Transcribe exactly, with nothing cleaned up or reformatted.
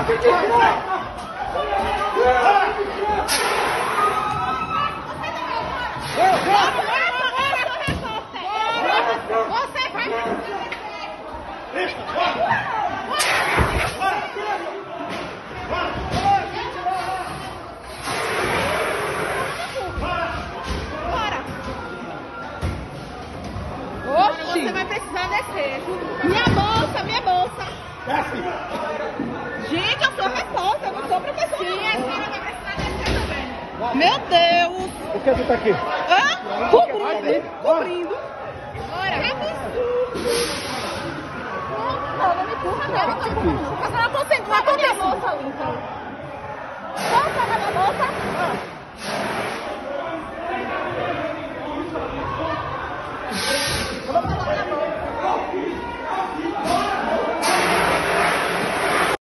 Você vai... Oxi. Você vai precisar descer. Minha bolsa, minha bolsa. Gente, eu sou repórter, eu não sou professora. Sim, a senhora vai precisar descer também. Meu Deus. Por que tu tá aqui? Hã? Cobrindo. Cobrindo. Bora. Que absurdo. Não, não me empurra, não. A senhora concentra na bolsa ali, então. Bolsa, na bolsa.